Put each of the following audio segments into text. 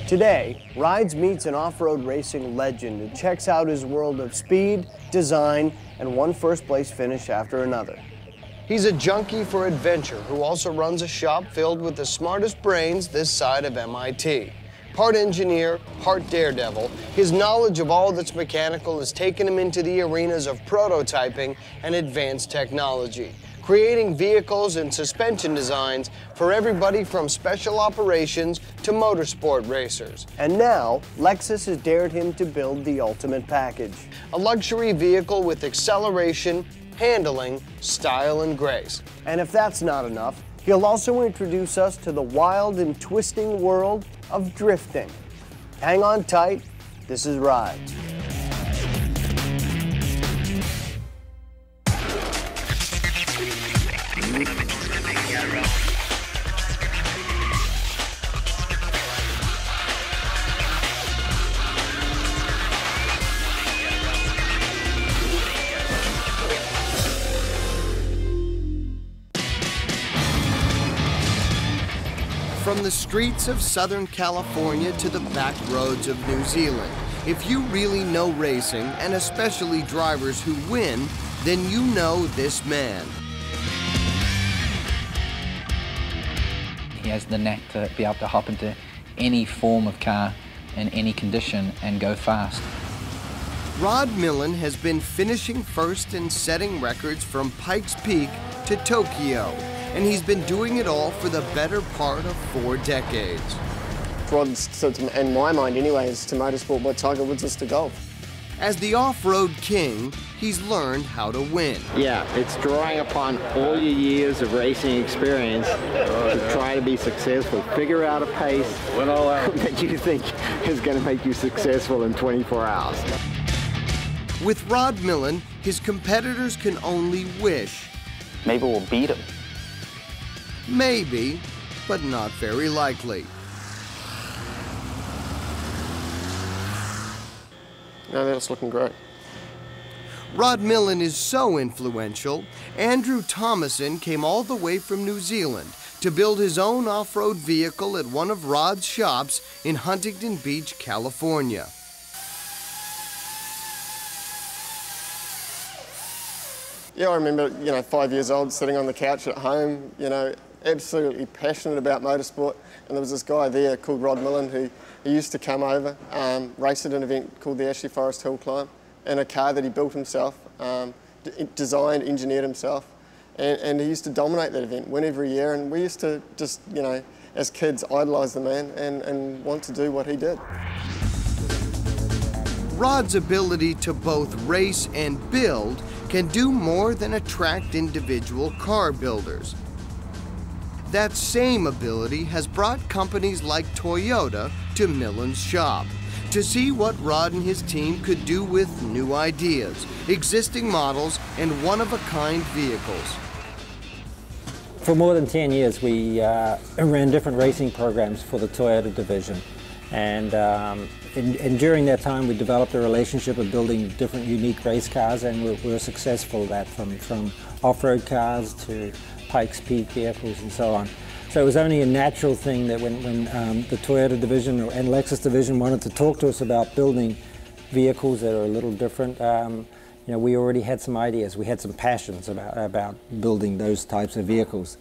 Today, Rides meets an off-road racing legend who checks out his world of speed, design, and one first-place finish after another. He's a junkie for adventure who also runs a shop filled with the smartest brains this side of MIT. Part engineer, part daredevil, his knowledge of all that's mechanical has taken him into the arenas of prototyping and advanced technology, creating vehicles and suspension designs for everybody from special operations to motorsport racers. And now, Lexus has dared him to build the ultimate package, a luxury vehicle with acceleration, handling, style, and grace. And if that's not enough, he'll also introduce us to the wild and twisting world of drifting. Hang on tight, this is Rides. From the streets of Southern California to the back roads of New Zealand, if you really know racing, and especially drivers who win, then you know this man. He has the knack to be able to hop into any form of car in any condition and go fast. Rod Millen has been finishing first and setting records from Pikes Peak to Tokyo, and he's been doing it all for the better part of 4 decades. Rod's, in my mind anyway, is to motorsport what Tiger Woods is to golf. As the off-road king, he's learned how to win. Yeah, it's drawing upon all your years of racing experience to try to be successful. Figure out a pace that you think is going to make you successful in 24 hours. With Rod Millen, his competitors can only wish. Maybe we'll beat him. Maybe, but not very likely. No, that's looking great. Rod Millen is so influential, Andrew Thomason came all the way from New Zealand to build his own off-road vehicle at one of Rod's shops in Huntington Beach, California. Yeah, I remember, 5 years old, sitting on the couch at home, absolutely passionate about motorsport. And there was this guy there called Rod Millen who used to come over, race at an event called the Ashley Forest Hill Climb, in a car that he built himself, designed, engineered himself. And he used to dominate that event, win every year. And we used to just, as kids, idolise the man and want to do what he did. Rod's ability to both race and build can do more than attract individual car builders. That same ability has brought companies like Toyota to Millen's shop to see what Rod and his team could do with new ideas, existing models, and one-of-a-kind vehicles. For more than 10 years, we ran different racing programs for the Toyota division. And during that time, we developed a relationship of building different unique race cars, and we were successful at that, from off-road cars to Pikes Peak vehicles and so on. So it was only a natural thing that when the Toyota division and Lexus division wanted to talk to us about building vehicles that are a little different, we already had some ideas. We had some passions about building those types of vehicles.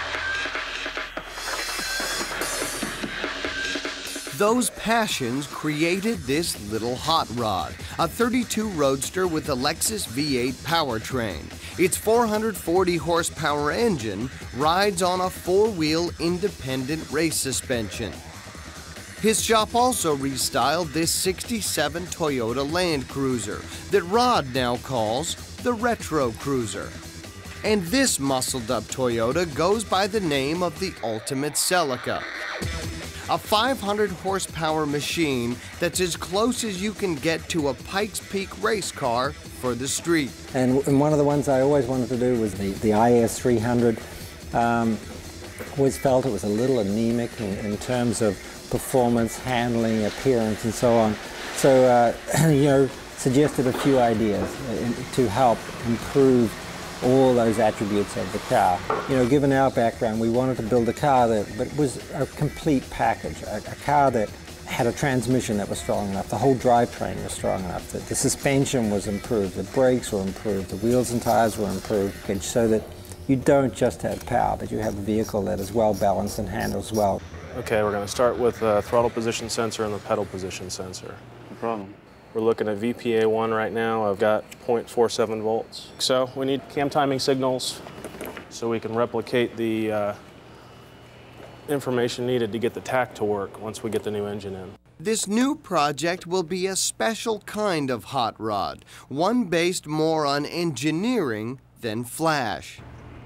Those passions created this little hot rod, a 32 Roadster with a Lexus V8 powertrain. Its 440 horsepower engine rides on a 4-wheel independent race suspension. His shop also restyled this 67 Toyota Land Cruiser that Rod now calls the Retro Cruiser. And this muscled-up Toyota goes by the name of the Ultimate Celica, a 500 horsepower machine that's as close as you can get to a Pikes Peak race car for the street. And one of the ones I always wanted to do was the IS 300. Always felt it was a little anemic in terms of performance, handling, appearance, and so on. So, suggested a few ideas to help improve all those attributes of the car. Given our background, we wanted to build a car that was a complete package, a car that had a transmission that was strong enough, the whole drivetrain was strong enough, the suspension was improved, the brakes were improved, the wheels and tires were improved, and so that you don't just have power, but you have a vehicle that is well balanced and handles well. Okay, we're going to start with the throttle position sensor and the pedal position sensor. No problem. We're looking at VPA1 right now. I've got 0.47 volts. So we need cam timing signals so we can replicate the information needed to get the tach to work once we get the new engine in. This new project will be a special kind of hot rod, one based more on engineering than flash.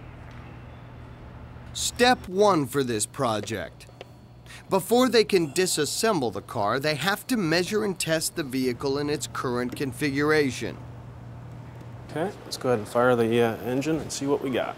Step one for this project. Before they can disassemble the car, they have to measure and test the vehicle in its current configuration. Okay, let's go ahead and fire the engine and see what we got.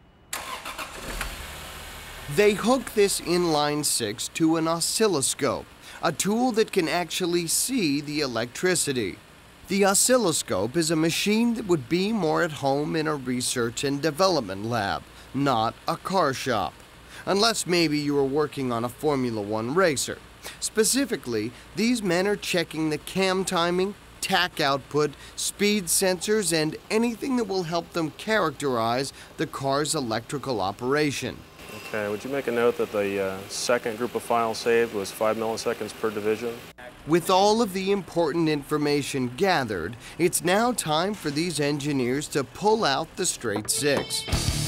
They hook this inline 6 to an oscilloscope, a tool that can actually see the electricity. The oscilloscope is a machine that would be more at home in a research and development lab, not a car shop. Unless maybe you were working on a Formula One racer. Specifically, these men are checking the cam timing, tach output, speed sensors, and anything that will help them characterize the car's electrical operation. Okay, would you make a note that the second group of files saved was 5 milliseconds per division? With all of the important information gathered, it's now time for these engineers to pull out the straight 6.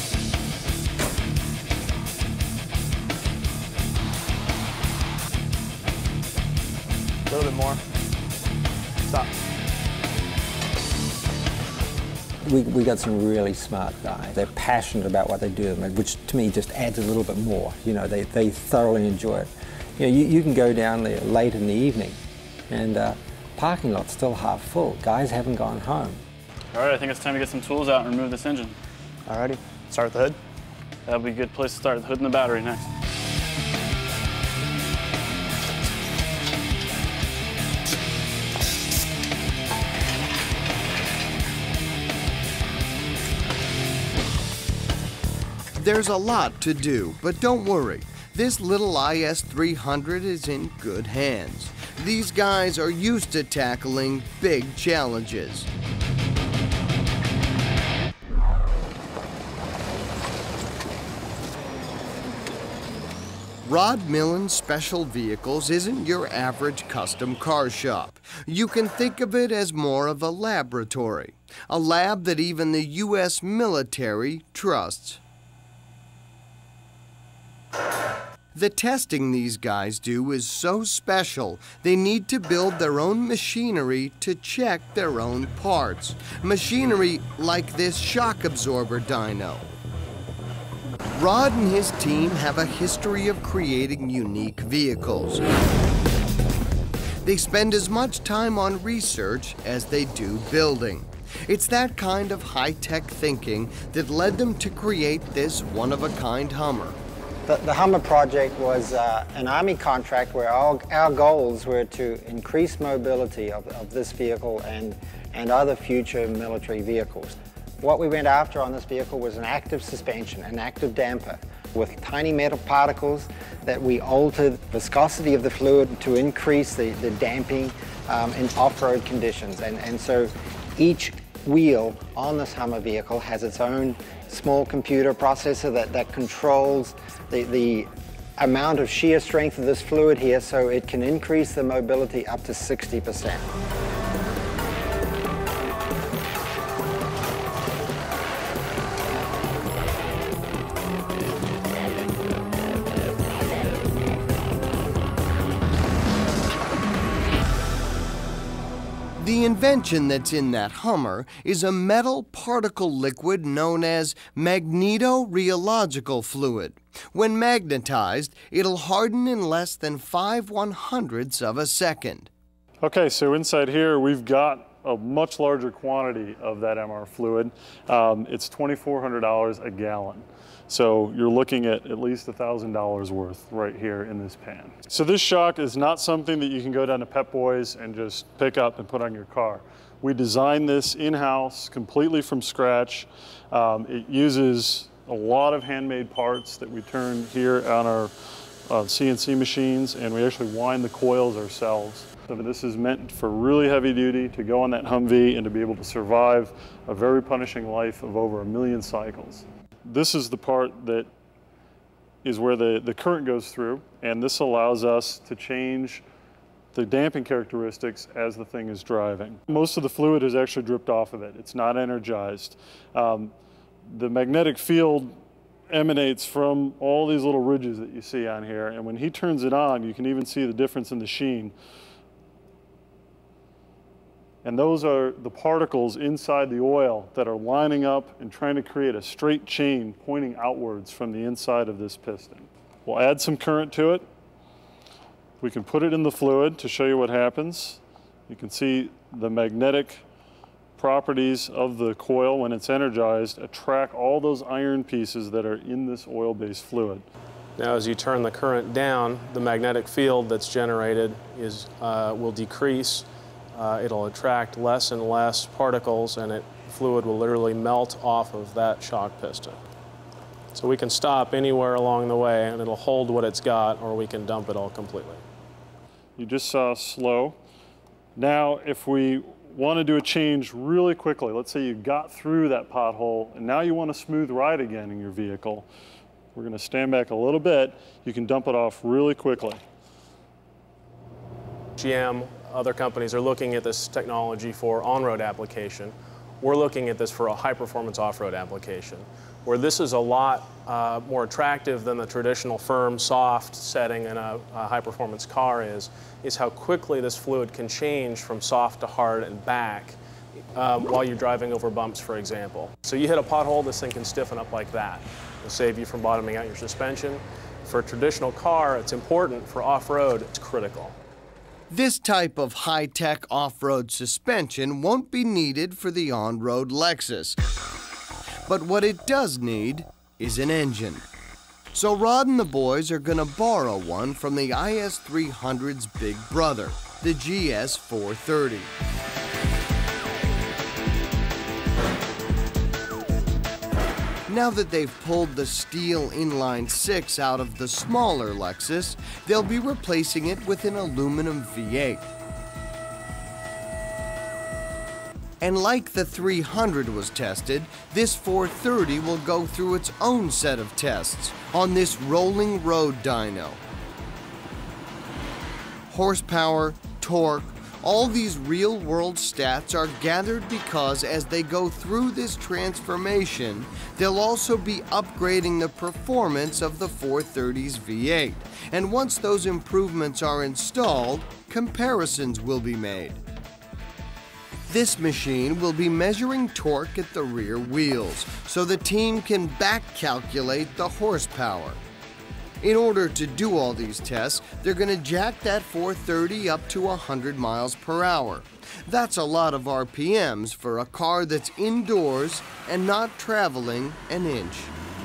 A little bit more. Stop. We got some really smart guys. They're passionate about what they do, which to me just adds a little bit more. You know, they thoroughly enjoy it. You know, you can go down there late in the evening and parking lot's still half full. Guys haven't gone home. All right, I think it's time to get some tools out and remove this engine. Alrighty, start with the hood. That'll be a good place to start, the hood and the battery next. There's a lot to do, but don't worry. This little IS-300 is in good hands. These guys are used to tackling big challenges. Rod Millen Special Vehicles isn't your average custom car shop. You can think of it as more of a laboratory, a lab that even the U.S. military trusts. The testing these guys do is so special, they need to build their own machinery to check their own parts. Machinery like this shock absorber dyno. Rod and his team have a history of creating unique vehicles. They spend as much time on research as they do building. It's that kind of high-tech thinking that led them to create this one-of-a-kind Hummer. The Hummer project was an Army contract where our goals were to increase mobility of this vehicle and other future military vehicles. What we went after on this vehicle was an active suspension, an active damper, with tiny metal particles that we altered viscosity of the fluid to increase the damping in off-road conditions. And so each wheel on this Hummer vehicle has its own small computer processor that controls the amount of shear strength of this fluid here, so it can increase the mobility up to 60%. The invention that's in that Hummer is a metal particle liquid known as magnetoreological fluid. When magnetized, it'll harden in less than 5/100ths of a second. Okay, so inside here we've got a much larger quantity of that MR fluid. It's $2,400 a gallon. So you're looking at least $1,000 worth right here in this pan. So this shock is not something that you can go down to Pep Boys and just pick up and put on your car. We designed this in-house, completely from scratch. It uses a lot of handmade parts that we turn here on CNC machines, and we actually wind the coils ourselves. So this is meant for really heavy duty, to go on that Humvee and to be able to survive a very punishing life of over 1 million cycles. This is the part that is where the current goes through, and this allows us to change the damping characteristics as the thing is driving. Most of the fluid has actually dripped off of it. It's not energized. The magnetic field emanates from all these little ridges that you see on here, and when he turns it on, you can even see the difference in the sheen. And those are the particles inside the oil that are lining up and trying to create a straight chain pointing outwards from the inside of this piston. We'll add some current to it. We can put it in the fluid to show you what happens. You can see the magnetic properties of the coil when it's energized attract all those iron pieces that are in this oil-based fluid. Now as you turn the current down, the magnetic field that's generated will decrease. It'll attract less and less particles, and fluid will literally melt off of that shock piston. So we can stop anywhere along the way and it'll hold what it's got, or we can dump it all completely. You just saw slow. Now if we want to do a change really quickly, let's say you got through that pothole and now you want a smooth ride again in your vehicle, we're going to stand back a little bit. You can dump it off really quickly. GM, other companies are looking at this technology for on-road application. We're looking at this for a high-performance off-road application, where this is a lot more attractive than the traditional firm, soft setting in a high-performance car is how quickly this fluid can change from soft to hard and back while you're driving over bumps, for example. So you hit a pothole, this thing can stiffen up like that. It'll save you from bottoming out your suspension. For a traditional car, it's important. For off-road, it's critical. This type of high-tech off-road suspension won't be needed for the on-road Lexus. But what it does need is an engine. So Rod and the boys are gonna borrow one from the IS300's big brother, the GS430. Now that they've pulled the steel inline 6 out of the smaller Lexus, they'll be replacing it with an aluminum V8. And like the 300 was tested, this 430 will go through its own set of tests on this rolling road dyno. Horsepower, torque, all these real-world stats are gathered because as they go through this transformation, they'll also be upgrading the performance of the 430's V8. And once those improvements are installed, comparisons will be made. This machine will be measuring torque at the rear wheels, so the team can back-calculate the horsepower. In order to do all these tests, they're going to jack that 430 up to 100 miles per hour. That's a lot of RPMs for a car that's indoors and not traveling an inch.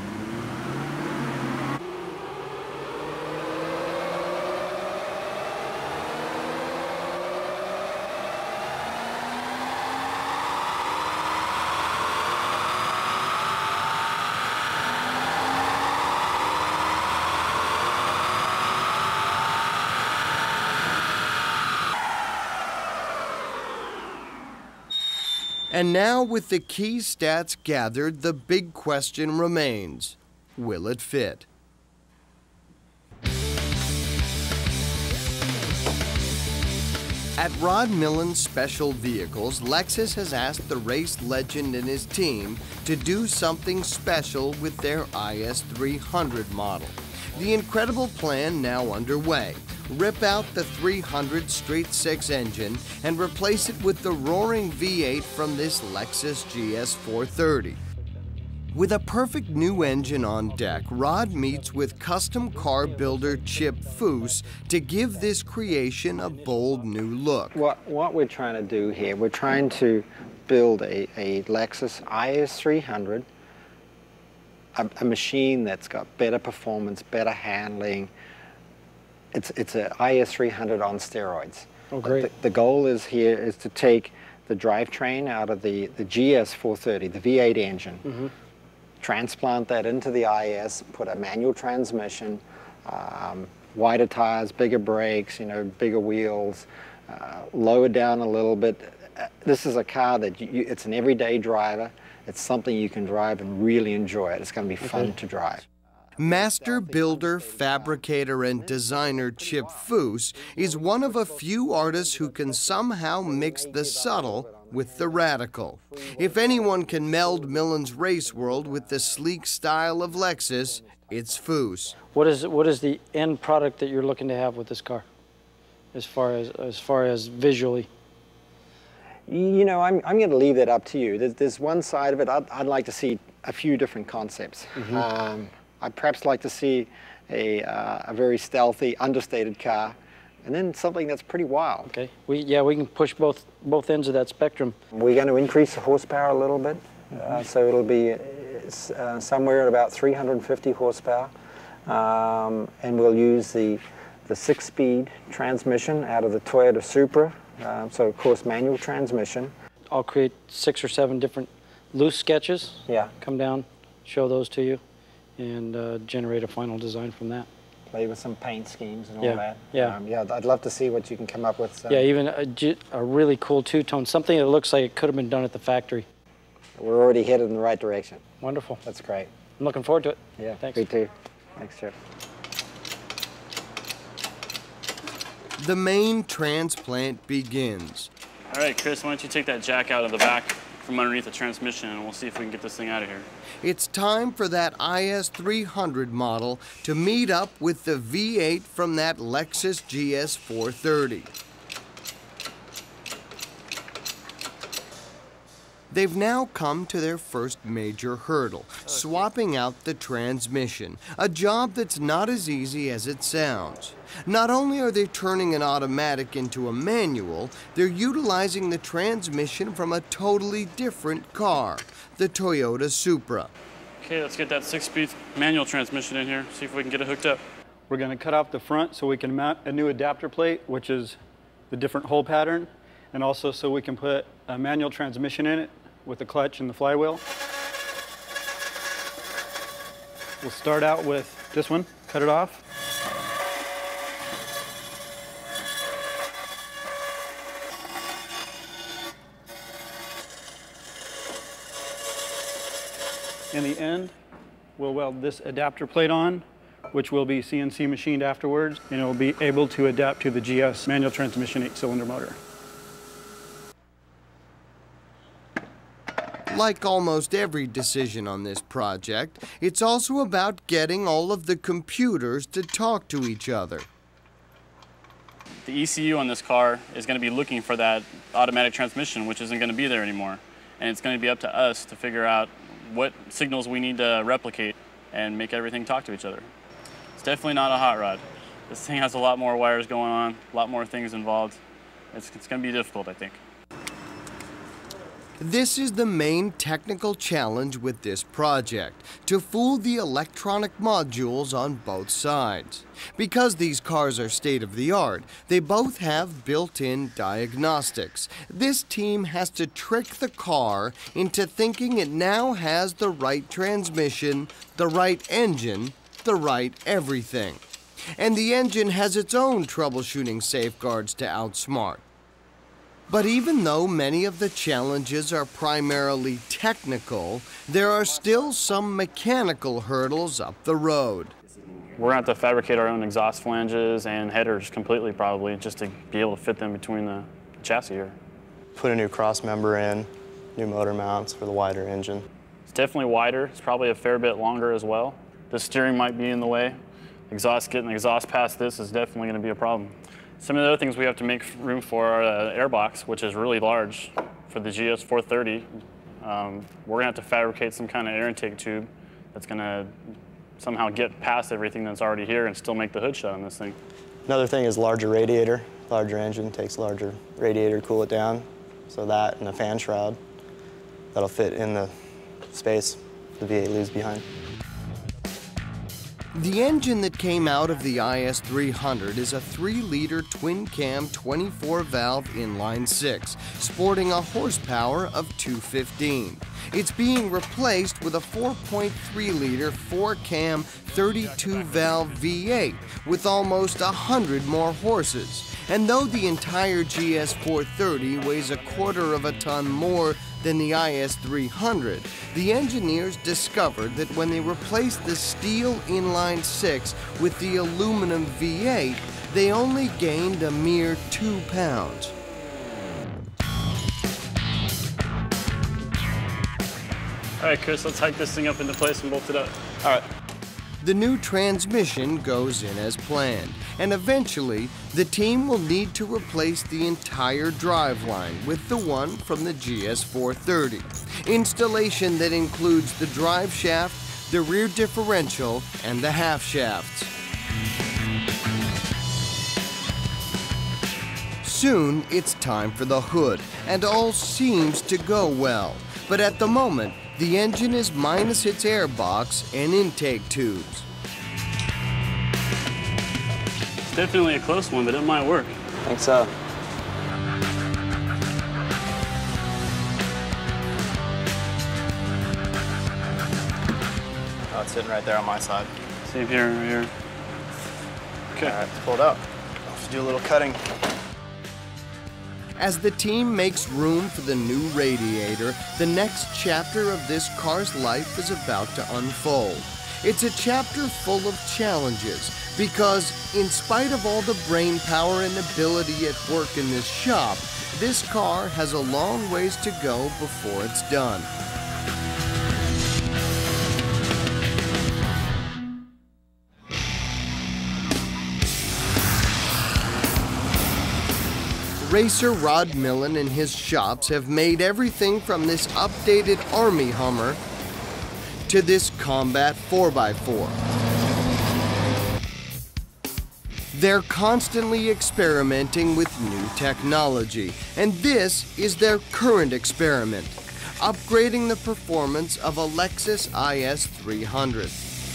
And now, with the key stats gathered, the big question remains: will it fit? At Rod Millen Special Vehicles, Lexus has asked the race legend and his team to do something special with their IS300 model. The incredible plan now underway. Rip out the 300 straight 6 engine and replace it with the roaring V8 from this Lexus GS430. With a perfect new engine on deck, Rod meets with custom car builder Chip Foose to give this creation a bold new look. What we're trying to do here, we're trying to build a Lexus IS300, a machine that's got better performance, better handling. It's an IS300 on steroids. Oh, great. The goal is here is to take the drivetrain out of the GS430, the V8 engine, transplant that into the IS, put a manual transmission, wider tires, bigger brakes, bigger wheels, lower down a little bit. This is a car that it's an everyday driver. It's something you can drive and really enjoy it. It's going to be fun to drive. Master builder, fabricator, and designer Chip Foose is one of a few artists who can somehow mix the subtle with the radical. If anyone can meld Millen's race world with the sleek style of Lexus, it's Foose. What is the end product that you're looking to have with this car, as far as visually? I'm going to leave that up to you. There's one side of it. I'd like to see a few different concepts. I'd perhaps like to see a very stealthy, understated car, and then something that's pretty wild. Okay. We can push both ends of that spectrum. We're going to increase the horsepower a little bit, so it'll be somewhere at about 350 horsepower, and we'll use the 6-speed transmission out of the Toyota Supra. So of course manual transmission. I'll create 6 or 7 different loose sketches. Yeah. Come down, show those to you, and generate a final design from that. Play with some paint schemes and all Yeah. that. Yeah. Yeah, I'd love to see what you can come up with. Yeah, even a really cool two-tone, something that looks like it could have been done at the factory. We're already headed in the right direction. Wonderful. That's great. I'm looking forward to it. Yeah, thanks. me too. Thanks, Chip. The main transplant begins. All right, Chris, why don't you take that jack out of the back from underneath the transmission, and we'll see if we can get this thing out of here. It's time for that IS300 model to meet up with the V8 from that Lexus GS 430. They've now come to their first major hurdle, swapping out the transmission, a job that's not as easy as it sounds. Not only are they turning an automatic into a manual, they're utilizing the transmission from a totally different car, the Toyota Supra. Okay, let's get that 6-speed manual transmission in here, see if we can get it hooked up. We're going to cut off the front so we can mount a new adapter plate, which is the different hole pattern, and also so we can put a manual transmission in it with the clutch and the flywheel. We'll start out with this one, cut it off. In the end, we'll weld this adapter plate on, which will be CNC machined afterwards, and it will be able to adapt to the GS manual transmission 8-cylinder motor. Like almost every decision on this project, it's also about getting all of the computers to talk to each other. The ECU on this car is going to be looking for that automatic transmission, which isn't going to be there anymore. And it's going to be up to us to figure out what signals we need to replicate and make everything talk to each other. It's definitely not a hot rod. This thing has a lot more wires going on, a lot more things involved. It's going to be difficult, I think. This is the main technical challenge with this project, to fool the electronic modules on both sides. Because these cars are state-of-the-art, they both have built-in diagnostics. This team has to trick the car into thinking it now has the right transmission, the right engine, the right everything. And the engine has its own troubleshooting safeguards to outsmart. But even though many of the challenges are primarily technical, there are still some mechanical hurdles up the road. We're going to have to fabricate our own exhaust flanges and headers completely, probably, just to be able to fit them between the chassis here. Put a new cross member in, new motor mounts for the wider engine. It's definitely wider. It's probably a fair bit longer as well. The steering might be in the way. Getting the exhaust past this is definitely going to be a problem. Some of the other things we have to make room for are the airbox, which is really large for the GS 430. We're going to have to fabricate some kind of air intake tube that's going to somehow get past everything that's already here and still make the hood shut on this thing. Another thing is larger radiator. Larger engine takes larger radiator to cool it down. So that and a fan shroud, that'll fit in the space the V8 leaves behind. The engine that came out of the IS-300 is a 3-liter twin-cam 24-valve inline-six, sporting a horsepower of 215. It's being replaced with a 4.3-liter 4-cam 32-valve V8 with almost 100 more horses. And though the entire GS430 weighs a quarter of a ton more than the IS-300, the engineers discovered that when they replaced the steel inline-six with the aluminum V8, they only gained a mere 2 pounds. All right, Chris, let's hike this thing up into place and bolt it up. All right. The new transmission goes in as planned, and eventually the team will need to replace the entire driveline with the one from the GS430. Installation that includes the drive shaft, the rear differential, and the half shafts. Soon it's time for the hood, and all seems to go well. But at the moment, the engine is minus its airbox and intake tubes. Definitely a close one, but it might work. I think so. Oh, it's sitting right there on my side. Same here, right here. Okay. All right, let's pull it up. Let's do a little cutting. As the team makes room for the new radiator, the next chapter of this car's life is about to unfold. It's a chapter full of challenges because, in spite of all the brain power and ability at work in this shop, this car has a long ways to go before it's done. Racer Rod Millen and his shops have made everything from this updated Army Hummer to this combat 4x4. They're constantly experimenting with new technology, and this is their current experiment, upgrading the performance of a Lexus IS-300.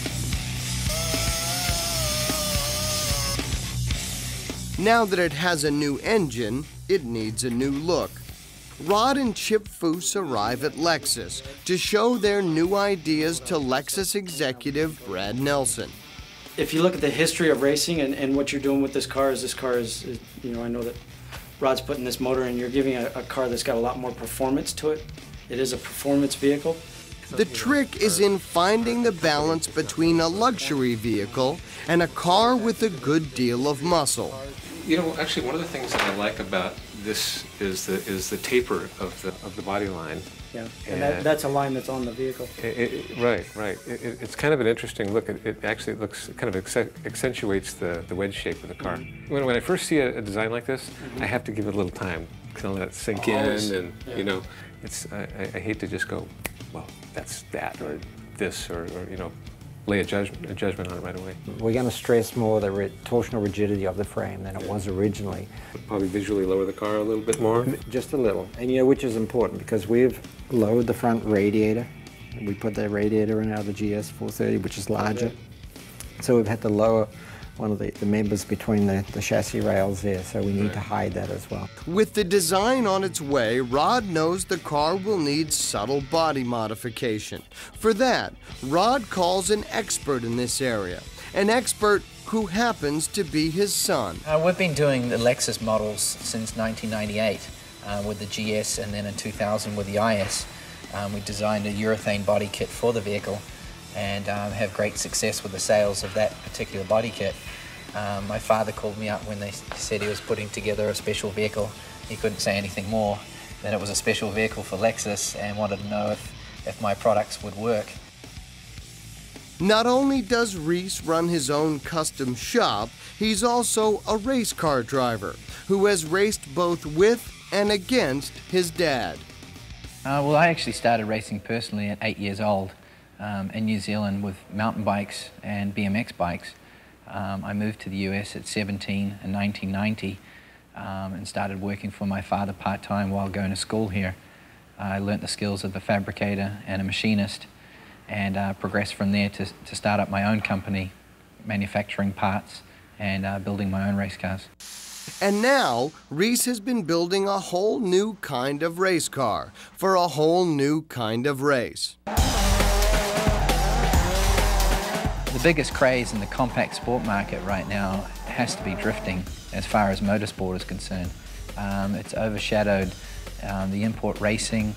Now that it has a new engine, it needs a new look. Rod and Chip Foose arrive at Lexus to show their new ideas to Lexus executive Brad Nelson. If you look at the history of racing and what you're doing with this car is, you know, I know that Rod's putting this motor in, you're giving a car that's got a lot more performance to it. It is a performance vehicle. The trick is in finding the balance between a luxury vehicle and a car with a good deal of muscle. You know, actually, one of the things that I like about this is the taper of the body line. Yeah, and that's a line that's on the vehicle. Right. It's kind of an interesting look. It actually looks kind of accentuates the wedge shape of the car. When I first see a design like this, I have to give it a little time, kind of let it sink in, and you know, I hate to just go, well, that's that or this or you know, lay a judgment on it right away. We're going to stress more the torsional rigidity of the frame than it was originally. Probably visually lower the car a little bit more? Just a little, and you know, which is important because we've lowered the front radiator. We put the radiator in out of the GS430, which is larger. So we've had to lower one of the members between the chassis rails there, so we need to hide that as well. With the design on its way, Rod knows the car will need subtle body modification. For that, Rod calls an expert in this area, an expert who happens to be his son. We've been doing the Lexus models since 1998 with the GS, and then in 2000 with the IS. We designed a urethane body kit for the vehicle and have great success with the sales of that particular body kit. My father called me up when they said he was putting together a special vehicle. He couldn't say anything more than it was a special vehicle for Lexus and wanted to know if my products would work. Not only does Reese run his own custom shop, he's also a race car driver who has raced both with and against his dad. Well, I actually started racing personally at 8 years old in New Zealand with mountain bikes and BMX bikes. I moved to the US at 17 in 1990 and started working for my father part-time while going to school here. I learnt the skills of a fabricator and a machinist and progressed from there to start up my own company manufacturing parts and building my own race cars. And now, Reese has been building a whole new kind of race car for a whole new kind of race. The biggest craze in the compact sport market right now has to be drifting as far as motorsport is concerned. It's overshadowed the import racing,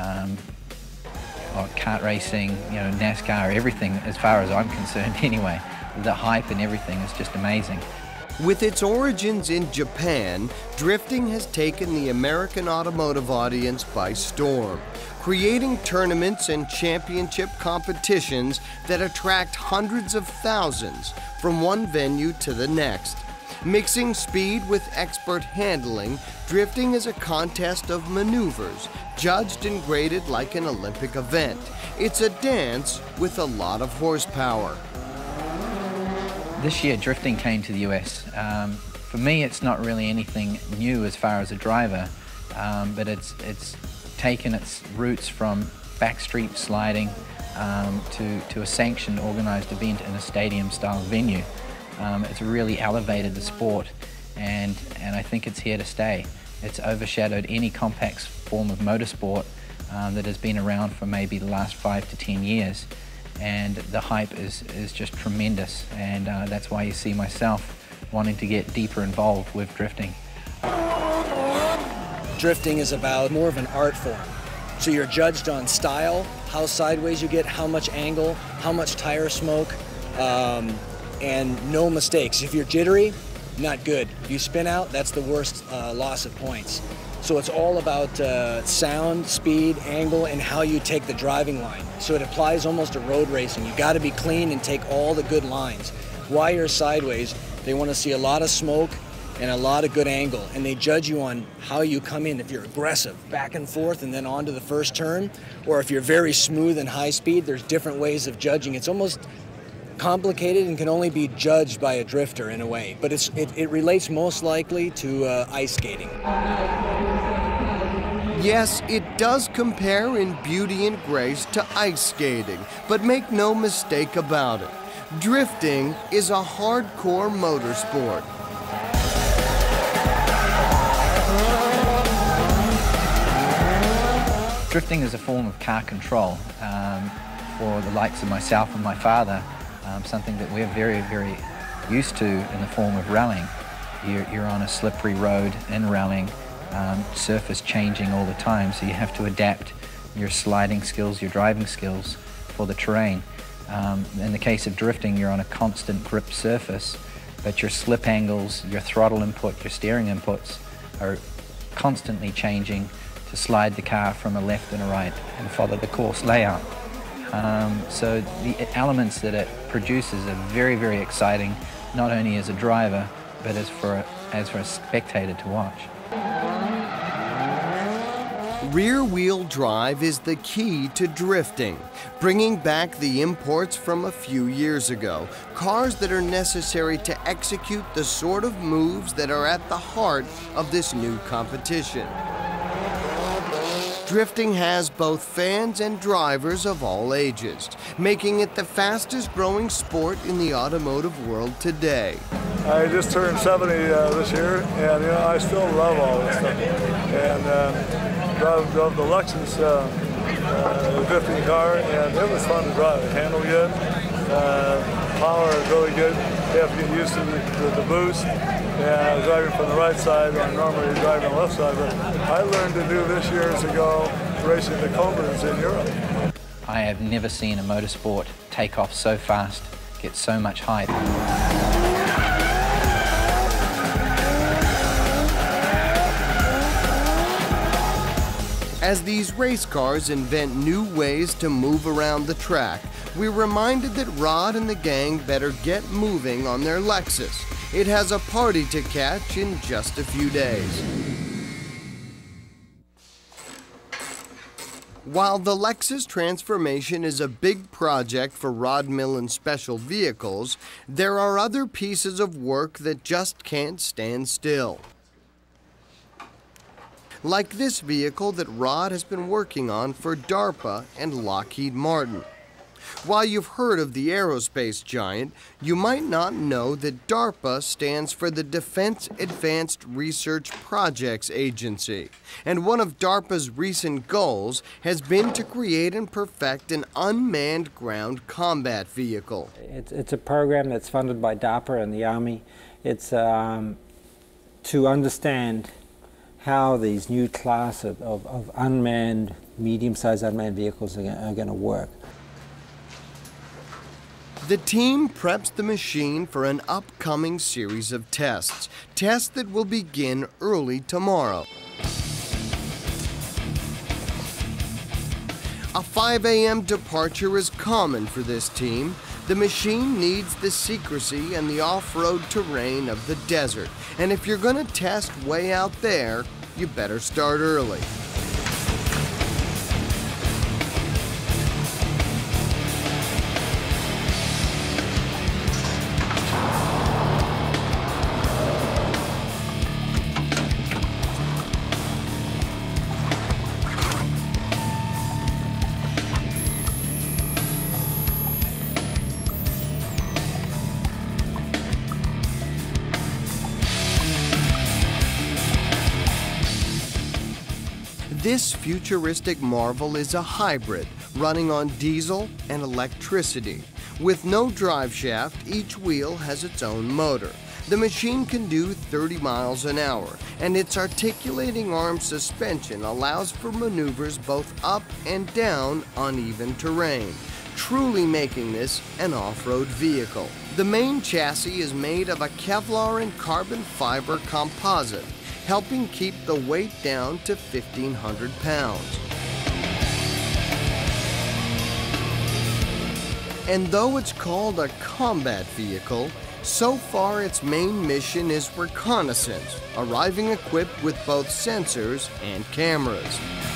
or kart racing, NASCAR, everything as far as I'm concerned anyway. The hype and everything is just amazing. With its origins in Japan, drifting has taken the American automotive audience by storm, creating tournaments and championship competitions that attract hundreds of thousands from one venue to the next. Mixing speed with expert handling, drifting is a contest of maneuvers, judged and graded like an Olympic event. It's a dance with a lot of horsepower. This year, drifting came to the US. For me, it's not really anything new as far as a driver, but it's taken its roots from backstreet sliding to a sanctioned, organized event in a stadium-style venue. It's really elevated the sport, and I think it's here to stay. It's overshadowed any compact form of motorsport that has been around for maybe the last 5 to 10 years. And the hype is just tremendous, and that's why you see myself wanting to get deeper involved with drifting. Drifting is about more of an art form. So you're judged on style, how sideways you get, how much angle, how much tire smoke, and no mistakes. If you're jittery, not good. If you spin out, that's the worst loss of points. So it's all about sound, speed, angle, and how you take the driving line. So it applies almost to road racing. You got to be clean and take all the good lines. While you're sideways, they want to see a lot of smoke and a lot of good angle, and they judge you on how you come in. If you're aggressive, back and forth, and then onto the first turn, or if you're very smooth and high speed, there's different ways of judging. It's almost complicated and can only be judged by a drifter in a way, but it relates most likely to ice skating. Yes, it does compare in beauty and grace to ice skating, but make no mistake about it. Drifting is a hardcore motorsport. Drifting is a form of car control for the likes of myself and my father, something that we're very, very used to in the form of rallying. You're on a slippery road in rallying, surface changing all the time, so you have to adapt your sliding skills, your driving skills for the terrain. In the case of drifting, you're on a constant grip surface, but your slip angles, your throttle input, your steering inputs are constantly changing to slide the car from a left and a right and follow the course layout. So the elements that it produces are very, very exciting, not only as a driver, but as for a spectator to watch. Rear-wheel drive is the key to drifting, bringing back the imports from a few years ago, cars that are necessary to execute the sort of moves that are at the heart of this new competition. Drifting has both fans and drivers of all ages, making it the fastest growing sport in the automotive world today. I just turned 70 this year, and I still love all this stuff. And drove the Lexus drifting car, and it was fun to drive. It handled good, power is really good. You have to get used to the boost. And I was driving from the right side, I'm normally driving the left side, but I learned to do this years ago racing the Cobras in Europe. I have never seen a motorsport take off so fast, get so much hype. As these race cars invent new ways to move around the track, we're reminded that Rod and the gang better get moving on their Lexus. It has a party to catch in just a few days. While the Lexus transformation is a big project for Rod Millen Special Vehicles, there are other pieces of work that just can't stand still. Like this vehicle that Rod has been working on for DARPA and Lockheed Martin. While you've heard of the aerospace giant, you might not know that DARPA stands for the Defense Advanced Research Projects Agency. And one of DARPA's recent goals has been to create and perfect an unmanned ground combat vehicle. It's a program that's funded by DARPA and the Army. It's to understand how these new class of unmanned, medium-sized unmanned vehicles are going to work. The team preps the machine for an upcoming series of tests that will begin early tomorrow. A 5 a.m. departure is common for this team. The machine needs the secrecy and the off-road terrain of the desert. And if you're going to test way out there, you better start early. This futuristic marvel is a hybrid running on diesel and electricity. With no drive shaft, each wheel has its own motor. The machine can do 30 miles an hour, and its articulating arm suspension allows for maneuvers both up and down uneven terrain, truly making this an off-road vehicle. The main chassis is made of a Kevlar and carbon fiber composite, helping keep the weight down to 1,500 pounds. And though it's called a combat vehicle, so far its main mission is reconnaissance, arriving equipped with both sensors and cameras.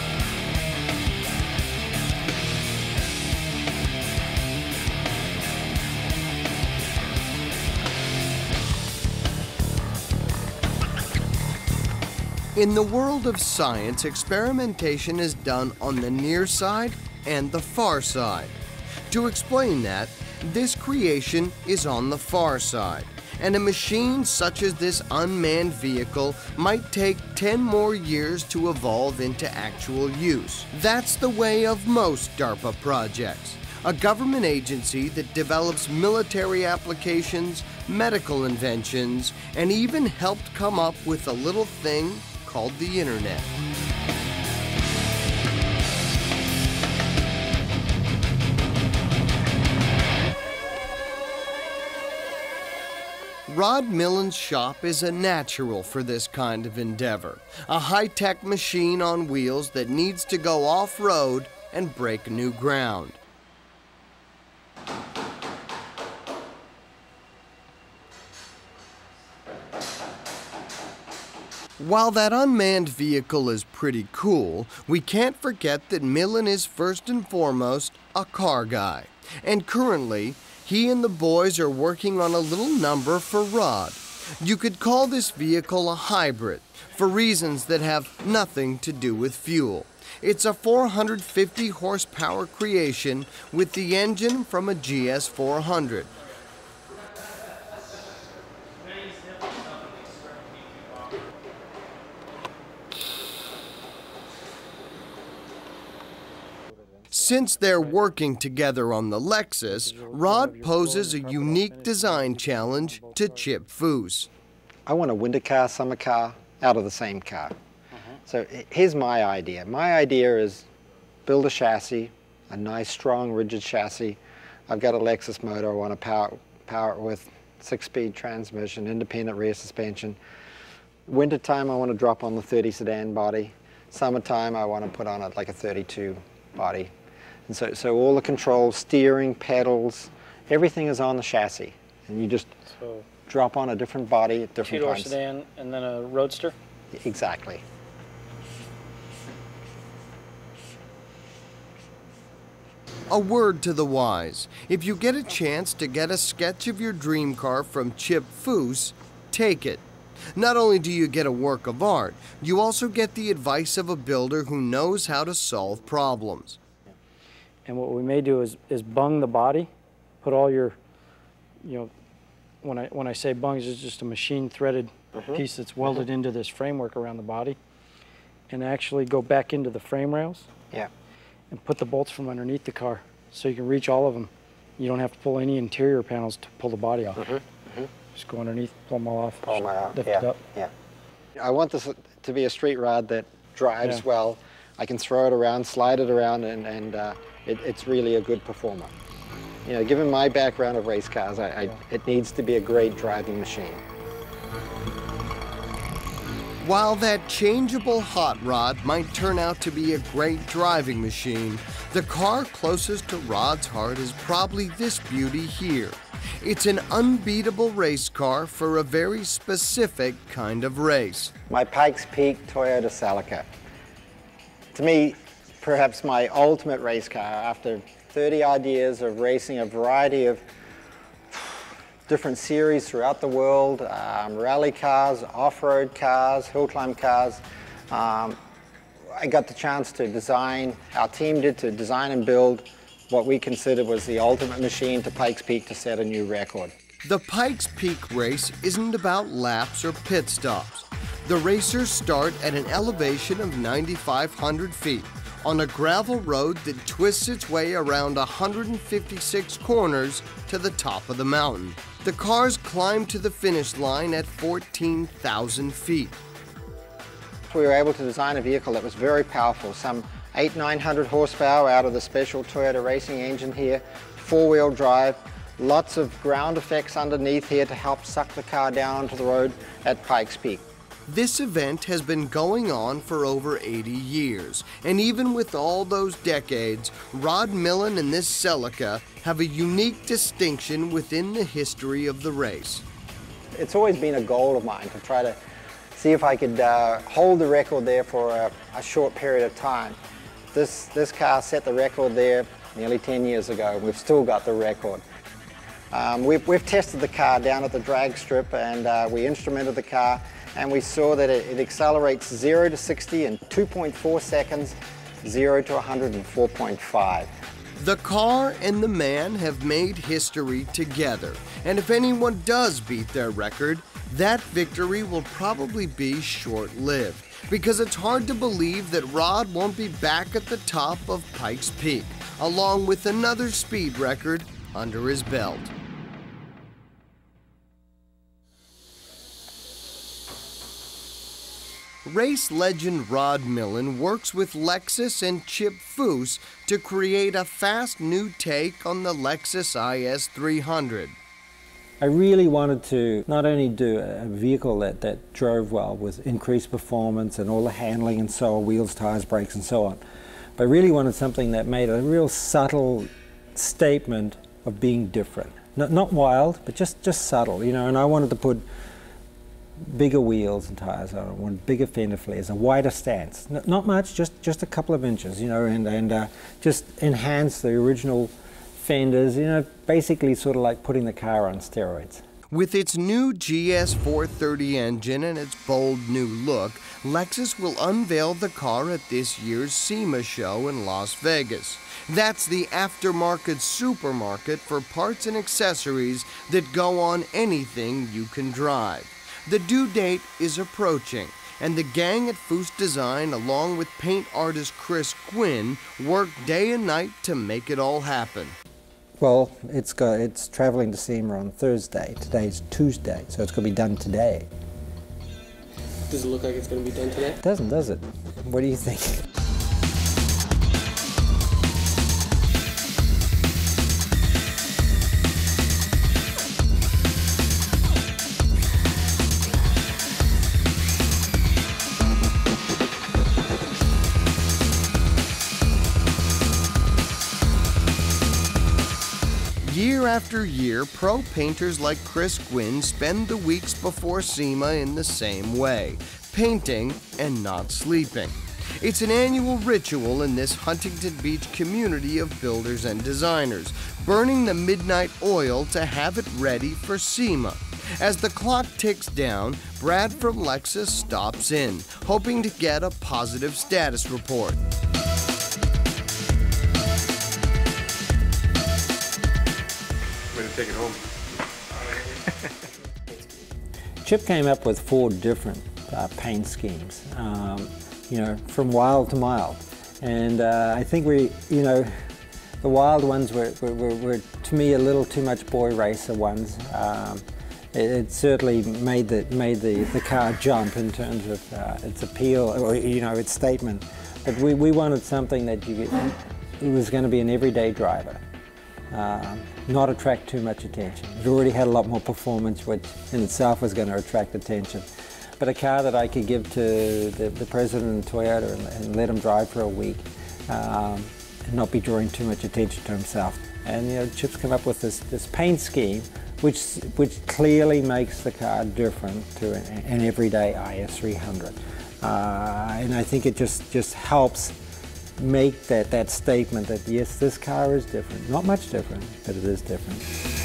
In the world of science, experimentation is done on the near side and the far side. To explain that, this creation is on the far side, and a machine such as this unmanned vehicle might take 10 more years to evolve into actual use. That's the way of most DARPA projects, a government agency that develops military applications, medical inventions, and even helped come up with a little thing called the Internet. Rod Millen's shop is a natural for this kind of endeavor, a high-tech machine on wheels that needs to go off-road and break new ground. While that unmanned vehicle is pretty cool, we can't forget that Millen is first and foremost a car guy. And currently, he and the boys are working on a little number for Rod. You could call this vehicle a hybrid, for reasons that have nothing to do with fuel. It's a 450 horsepower creation with the engine from a GS 400. Since they're working together on the Lexus, Rod poses a unique design challenge to Chip Foose. I want a winter car, summer car, out of the same car. So here's my idea. My idea is build a chassis, a nice, strong, rigid chassis. I've got a Lexus motor. I want to power it with 6-speed transmission, independent rear suspension. Wintertime, I want to drop on the 30 sedan body. Summertime, I want to put on it like a 32 body. And so all the controls, steering, pedals, everything is on the chassis. And you just drop on a different body at different times. Two-door sedan and then a roadster? Exactly. A word to the wise. If you get a chance to get a sketch of your dream car from Chip Foose, take it. Not only do you get a work of art, you also get the advice of a builder who knows how to solve problems. And what we may do is bung the body, put all your, when I say bungs, it's just a machine threaded piece that's welded into this framework around the body, and actually go back into the frame rails. Yeah. And put the bolts from underneath the car so you can reach all of them. You don't have to pull any interior panels to pull the body off. Just go underneath, pull them all off, pull them out. lift it up. Yeah. I want this to be a street rod that drives well. I can throw it around, slide it around, and it's really a good performer. Given my background of race cars, it needs to be a great driving machine. While that changeable hot rod might turn out to be a great driving machine, the car closest to Rod's heart is probably this beauty here. It's an unbeatable race car for a very specific kind of race. My Pikes Peak Toyota Celica. To me, perhaps my ultimate race car after 30-odd years of racing a variety of different series throughout the world, rally cars, off-road cars, hill climb cars. I got the chance to design, our team did, to design and build what we considered was the ultimate machine to Pikes Peak to set a new record. The Pikes Peak race isn't about laps or pit stops. The racers start at an elevation of 9,500 feet on a gravel road that twists its way around 156 corners to the top of the mountain. The cars climb to the finish line at 14,000 feet. We were able to design a vehicle that was very powerful, some 800-900 horsepower out of the special Toyota racing engine here, four-wheel drive, lots of ground effects underneath here to help suck the car down onto the road at Pikes Peak. This event has been going on for over 80 years, and even with all those decades, Rod Millen and this Celica have a unique distinction within the history of the race. It's always been a goal of mine to try to see if I could hold the record there for a short period of time. This car set the record there nearly 10 years ago. We've still got the record. We've tested the car down at the drag strip, and we instrumented the car, and we saw that it accelerates 0 to 60 in 2.4 seconds, 0 to 100 in 4.5. The car and the man have made history together, and if anyone does beat their record, that victory will probably be short-lived, because it's hard to believe that Rod won't be back at the top of Pikes Peak, along with another speed record under his belt. Race legend Rod Millen works with Lexus and Chip Foose to create a fast new take on the Lexus IS 300. I really wanted to not only do a vehicle that drove well with increased performance and all the handling and so on, wheels, tires, brakes and so on, but I really wanted something that made a real subtle statement of being different. Not wild, but just subtle, and I wanted to put bigger wheels and tires on it, wanted bigger fender flares, a wider stance. Not much, just a couple of inches, and just enhance the original fenders, basically sort of like putting the car on steroids. With its new GS 430 engine and its bold new look, Lexus will unveil the car at this year's SEMA show in Las Vegas. That's the aftermarket supermarket for parts and accessories that go on anything you can drive. The due date is approaching, and the gang at Foose Design, along with paint artist Chris Quinn, work day and night to make it all happen. Well, it's traveling to SEMA on Thursday. Today's Tuesday, so it's going to be done today. Does it look like it's going to be done today? It doesn't, does it? What do you think? Year after year, pro painters like Chris Quinn spend the weeks before SEMA in the same way, painting and not sleeping. It's an annual ritual in this Huntington Beach community of builders and designers, burning the midnight oil to have it ready for SEMA. As the clock ticks down, Brad from Lexus stops in, hoping to get a positive status report. take it home. Chip came up with 4 different paint schemes, you know, from wild to mild. And I think we, you know, the wild ones were to me a little too much boy racer ones. It certainly made the car jump in terms of its appeal, or you know, its statement. But we wanted something that it was going to be an everyday driver, not attract too much attention. It already had a lot more performance, which in itself was going to attract attention. But a car that I could give to the president of Toyota and let him drive for a week, and not be drawing too much attention to himself. And you know, Chip's come up with this paint scheme, which clearly makes the car different to an everyday IS300. And I think it just helps make that statement that yes, this car is different. Not much different, but it is different.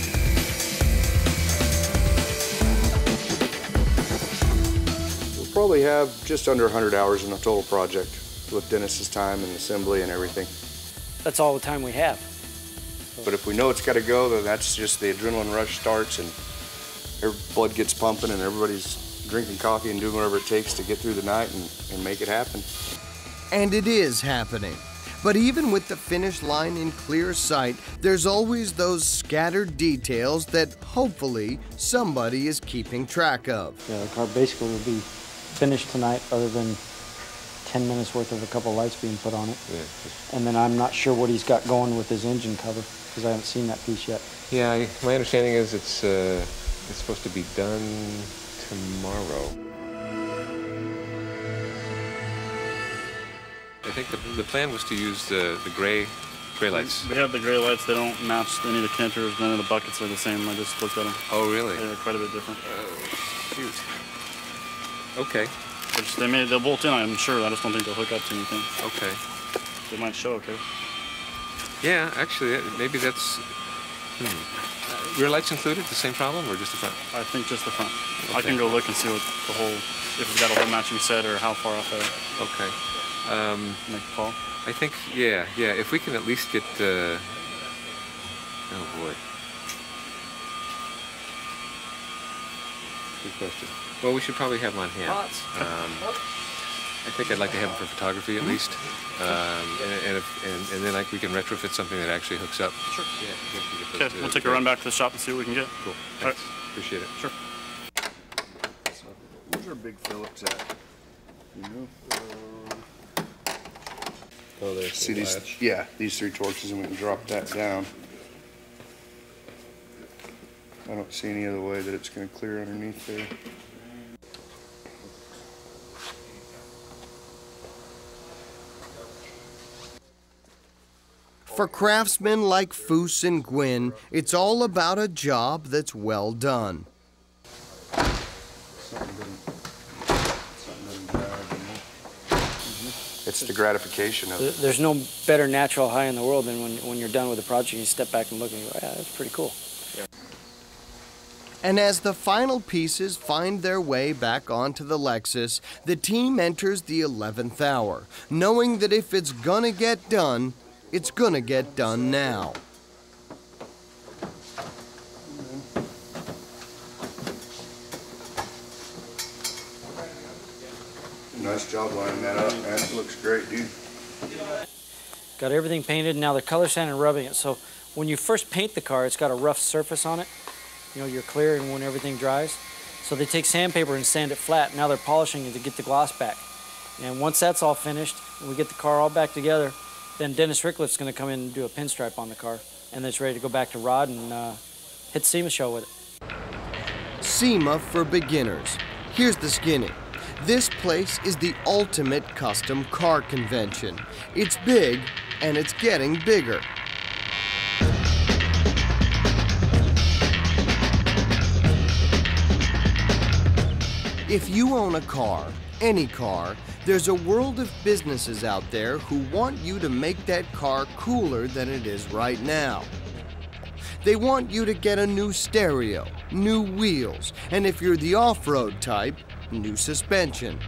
We'll probably have just under 100 hours in the total project with Dennis's time and assembly and everything. That's all the time we have. But if we know it's got to go, then that's just the adrenaline rush starts and blood gets pumping and everybody's drinking coffee and doing whatever it takes to get through the night and make it happen. And it is happening. But even with the finish line in clear sight, there's always those scattered details that hopefully somebody is keeping track of. Yeah, the car basically will be finished tonight other than 10 minutes worth of a couple lights being put on it. Yeah. And then I'm not sure what he's got going with his engine cover because I haven't seen that piece yet. Yeah, my understanding is it's supposed to be done tomorrow. I think the plan was to use the gray lights. We have the gray lights. They don't match any of the canters. None of the buckets are the same. I just looked at them. Oh, really? They're quite a bit different. Shoot. Okay. Which they'll bolt in, I'm sure. I just don't think they'll hook up to anything. Okay. They might show, okay? Yeah, actually, maybe that's... Rear lights included, the same problem, or just the front? I think just the front. Okay. I can go look and see what the whole, if it's got a whole matching set or how far off that. Okay. Make a call. I think, yeah, if we can at least get, oh boy. Good question. Well, we should probably have them on hand. I think I'd like to have them for photography at least. And then we can retrofit something that actually hooks up. Sure. Yeah. Okay, we'll take a run back to the shop and see what we can get. Cool. Thanks. All right. Appreciate it. Sure. Where's our big Phillips at? You know? Oh, there's See these? Yeah, these 3 torches, and we can drop that down. I don't see any other way that it's going to clear underneath there. For craftsmen like Foose and Gwynn, it's all about a job that's well done. It's the gratification of it. There's no better natural high in the world than when you're done with a project and you step back and look and you go, yeah, that's pretty cool. And as the final pieces find their way back onto the Lexus, the team enters the 11th hour, knowing that if it's gonna get done, it's gonna get done now. Nice job lining that up, man. It looks great, dude. Got everything painted, now they're color sanding and rubbing it. So when you first paint the car, it's got a rough surface on it. You know, you're clearing when everything dries. So they take sandpaper and sand it flat. Now they're polishing it to get the gloss back. And once that's all finished, and we get the car all back together, then Dennis Ricklett's going to come in and do a pinstripe on the car. And then it's ready to go back to Rod and hit the SEMA show with it. SEMA for beginners. Here's the skinny. This place is the ultimate custom car convention. It's big, and it's getting bigger. If you own a car, any car, there's a world of businesses out there who want you to make that car cooler than it is right now. They want you to get a new stereo, new wheels, and if you're the off-road type, new suspension.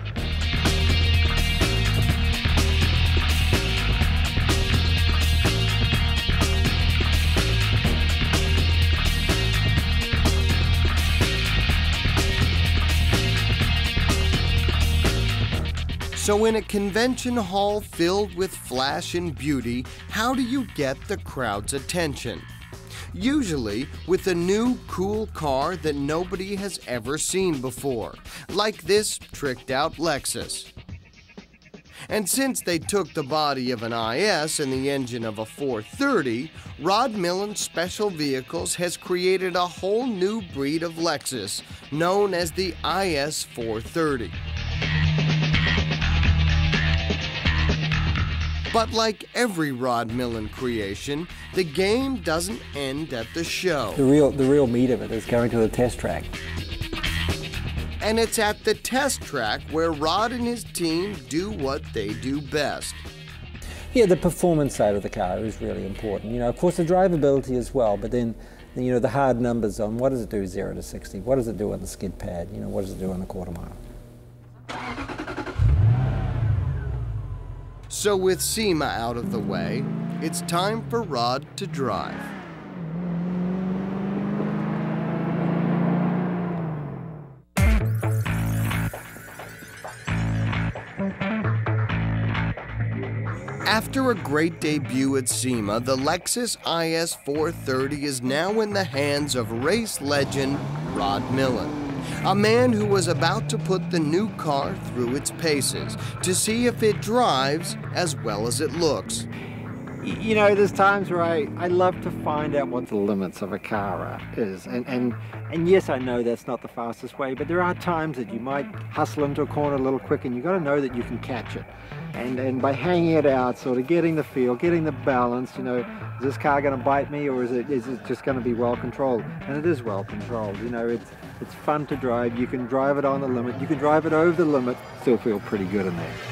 So in a convention hall filled with flash and beauty, how do you get the crowd's attention? Usually with a new, cool car that nobody has ever seen before, like this tricked-out Lexus. And since they took the body of an IS and the engine of a 430, Rod Millen Special Vehicles has created a whole new breed of Lexus, known as the IS 430. But like every Rod Millen creation, the game doesn't end at the show. The real meat of it is going to the test track. And it's at the test track where Rod and his team do what they do best. Yeah, the performance side of the car is really important. You know, of course the drivability as well, but then, you know, the hard numbers on what does it do 0 to 60? What does it do on the skid pad? You know, what does it do on the quarter mile? So with SEMA out of the way, it's time for Rod to drive. After a great debut at SEMA, the Lexus IS 430 is now in the hands of race legend Rod Millen, a man who was about to put the new car through its paces to see if it drives as well as it looks. You know, there's times where I love to find out what the limits of a car is. And yes, I know that's not the fastest way, but there are times that you might hustle into a corner a little quick and you've got to know that you can catch it. And by hanging it out, sort of getting the feel, getting the balance, you know, is this car going to bite me or is it just going to be well controlled? And it is well controlled. You know, it's fun to drive. You can drive it on the limit. You can drive it over the limit, still feel pretty good in there.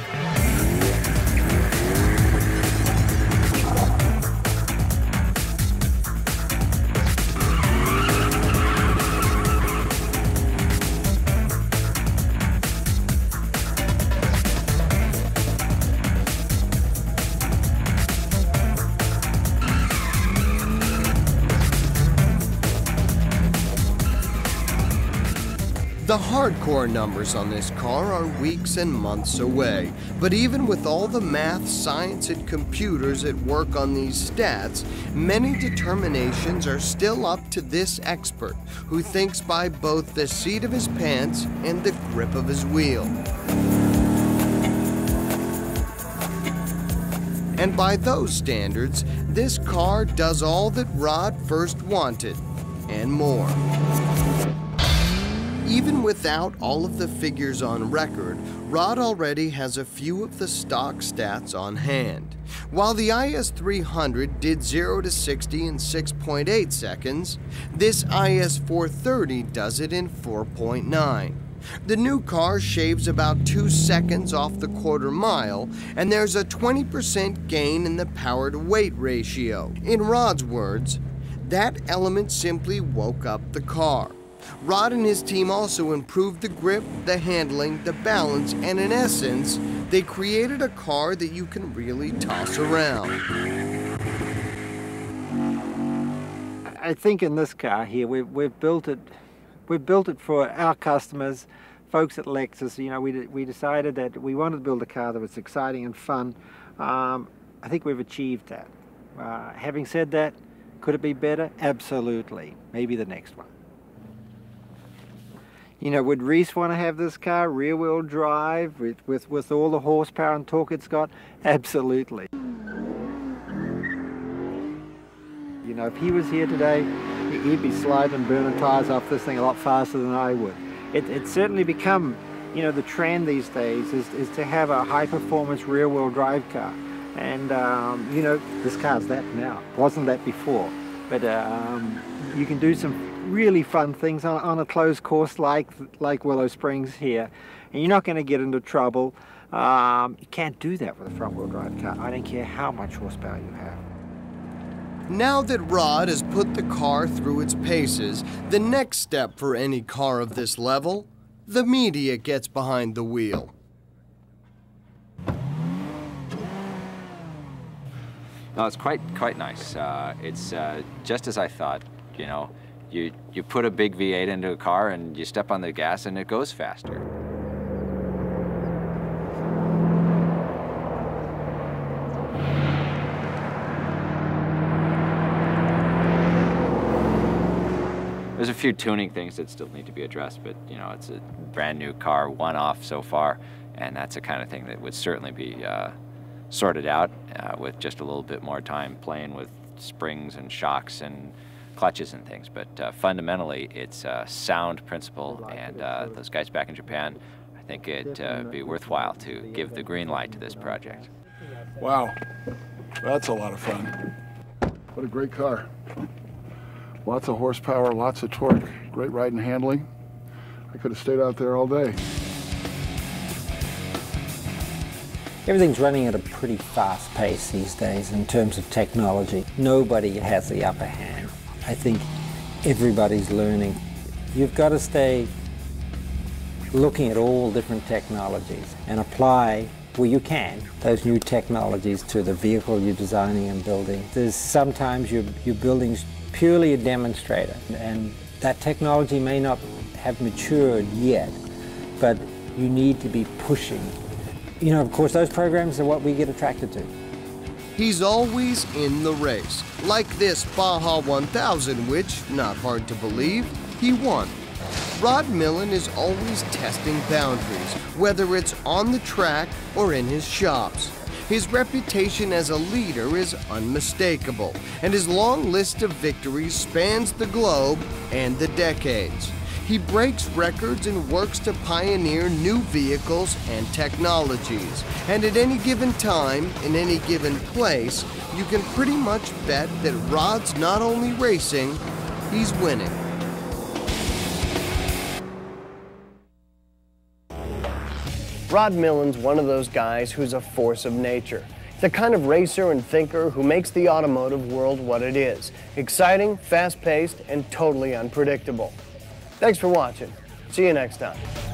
The hardcore numbers on this car are weeks and months away, but even with all the math, science, and computers at work on these stats, many determinations are still up to this expert, who thinks by both the seat of his pants and the grip of his wheel. And by those standards, this car does all that Rod first wanted, and more. Even without all of the figures on record, Rod already has a few of the stock stats on hand. While the IS 300 did 0 to 60 in 6.8 seconds, this IS 430 does it in 4.9. The new car shaves about 2 seconds off the quarter mile, and there's a 20% gain in the power to weight ratio. In Rod's words, that element simply woke up the car. Rod and his team also improved the grip, the handling, the balance, and in essence, they created a car that you can really toss around. I think in this car here, we've built it for our customers, folks at Lexus. You know, we decided that we wanted to build a car that was exciting and fun. I think we've achieved that. Having said that, could it be better? Absolutely. Maybe the next one. You know, would Reese want to have this car rear-wheel drive with all the horsepower and torque it's got? Absolutely. You know, if he was here today, he'd be sliding and burning tires off this thing a lot faster than I would. It's certainly become, you know, the trend these days is to have a high-performance rear-wheel drive car. And, you know, this car's that now. Wasn't that before. But you can do some really fun things on a closed course like Willow Springs here, and you're not going to get into trouble. You can't do that with a front-wheel drive car. I don't care how much horsepower you have. Now that Rod has put the car through its paces, the next step for any car of this level, the media gets behind the wheel. No, it's quite nice. It's just as I thought. You know, you put a big V8 into a car and you step on the gas and it goes faster. There's a few tuning things that still need to be addressed, but you know, it's a brand new car, one-off so far, and that's the kind of thing that would certainly be sorted out with just a little bit more time playing with springs and shocks and clutches and things. But fundamentally, it's a sound principle, and those guys back in Japan, I think it'd be worthwhile to give the green light to this project. Wow, that's a lot of fun. What a great car. Lots of horsepower, lots of torque, great ride and handling. I could have stayed out there all day. Everything's running at a pretty fast pace these days in terms of technology. Nobody has the upper hand. I think everybody's learning. You've got to stay looking at all different technologies and apply, where you can, those new technologies to the vehicle you're designing and building. There's sometimes you're building purely a demonstrator, and that technology may not have matured yet, but you need to be pushing. You know, of course, those programs are what we get attracted to. He's always in the race, like this Baja 1000, which, not hard to believe, he won. Rod Millen is always testing boundaries, whether it's on the track or in his shops. His reputation as a leader is unmistakable, and his long list of victories spans the globe and the decades. He breaks records and works to pioneer new vehicles and technologies. And at any given time, in any given place, you can pretty much bet that Rod's not only racing, he's winning. Rod Millen's one of those guys who's a force of nature. The kind of racer and thinker who makes the automotive world what it is. Exciting, fast-paced, and totally unpredictable. Thanks for watching. See you next time.